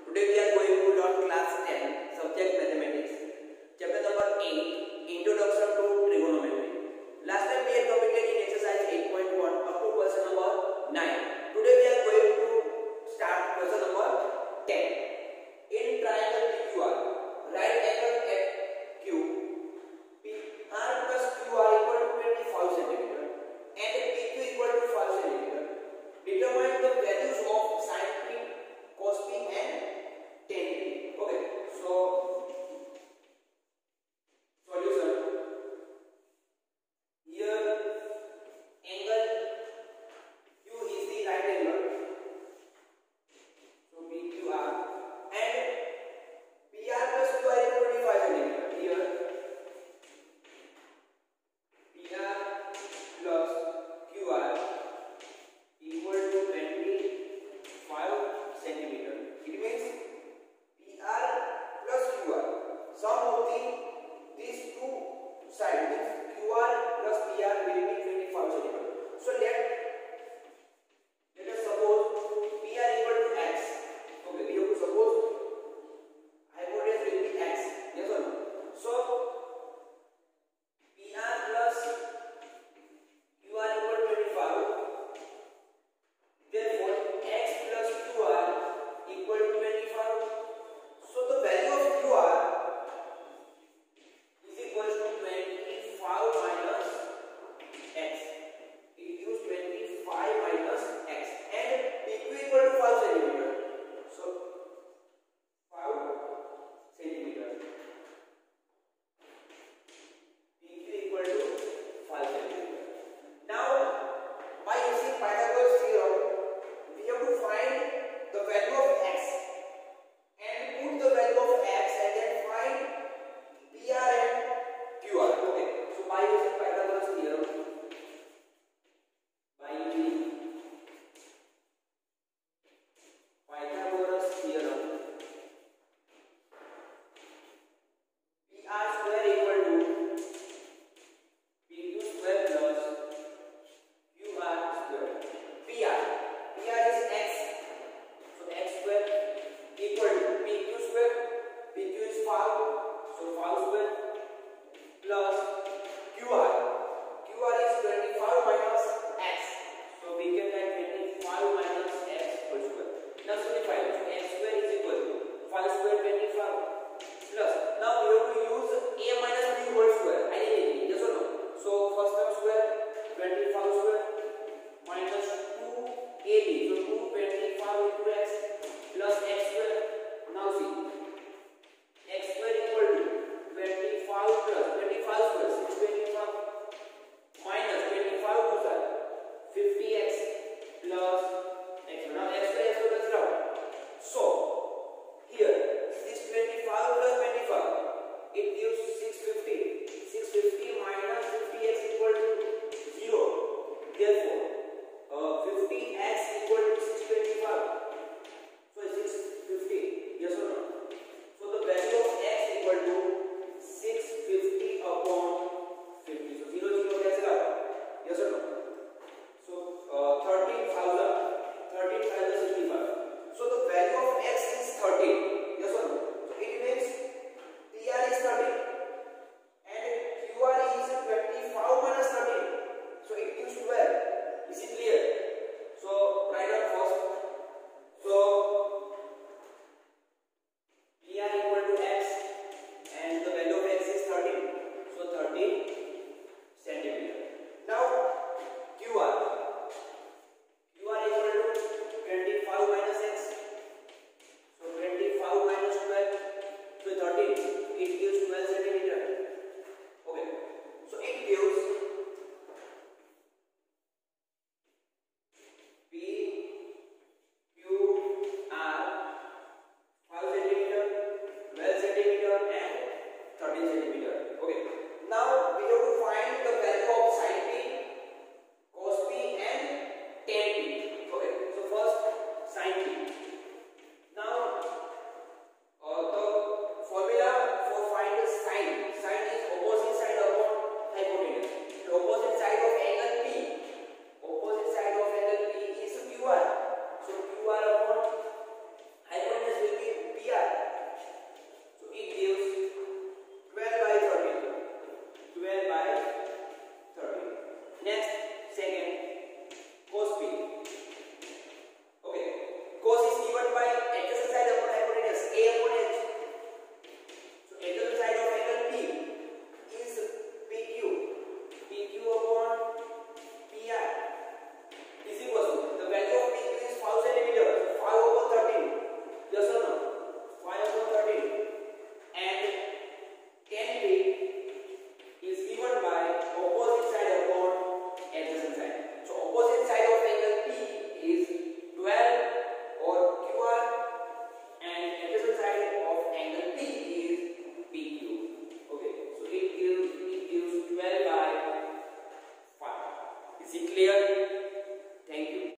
Today we are going to learn class 10 subject mathematics, chapter number 8, introduction to trigonometry. Last time we had completed in exercise 8.1 up to question number 9. Today we are going to start question number 10. In triangle PQR, right angle at Q, PR plus QR equal to 25 cm and PQ equal to 5 cm. Determine the values of sin p, cos p and tan p. Okay, so solution. Here angle Q is the right angle, so PQR, and PR plus QR equal to 25 cm. Here PR plus QR equal to 25 centimeter. It means PR plus QR. Sum of these two sides means QR plus PR will be 25 centimeter. So let us suppose PR equal to X. Okay, we have to suppose hypotenuse will be X. Yes or no? So PR plus QR equal to 25. Therefore, X plus QR equal to 25. So the value of QR is equal to 25 minus X. It gives 25 minus X, and PQ equal to 5 centimeter. So 5 centimeter. PQ equal to 5 centimeter. Now, by using Pythagoras theorem, we have to find the value of X and put the value of X and then find PR and QR. Okay, so by using Pythagoras theorem, PR square equal to PQ square plus QR square. PR is X, so X square equal to PQ square. PQ is 5, so 5 square plus QR. QR is 25 minus X, so we can write 25 minus X whole square. Now simplify. So X square is equal to 5 square 25 plus. Now we have to use A minus B whole square identity. Yes or no? So first term square 25 square minus 2AB, so 225 into X plus X square. Now see, X square equal to 25 plus 25 square 625 minus 25 to 50X plus X. Now X square cancel out. So here this 25 plus 25, it gives 650. 650 minus 50X equal to 0. Therefore 50X equal to 625. So 650. Yes or no? So the value of X equal to 650 upon 50. So 0 0 cancel out. Yes or no? So 13,065. So the value of X is 13. Yes or no? So it means PR is 13 and QR is 25 minus 13. So it gives 12. second cos p.